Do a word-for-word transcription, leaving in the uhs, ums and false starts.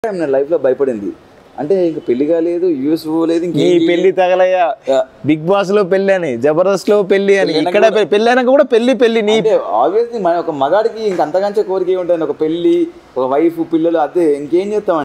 నేను లైఫ్ లో భయపడింది అంటే ఇంకా పెళ్లి కాలేదు యూఎస్ పోలేదు నీ పెళ్లి తగలయ్యా బిగ్ బాస్ లో పెళ్లి అని జబర్దస్త్ లో పెళ్లి అని ఇక్కడ పెళ్లి అయినాక కూడా పెళ్లి పెళ్లి నీ ఆబ్వియస్లీ మన ఒక మగాడికి ఇంక అంతకంటే కోరిక ఉంటుంది ఒక పెళ్లి ఒక వైఫ్ పిల్లలు అదే ఇంకేం చేస్తాం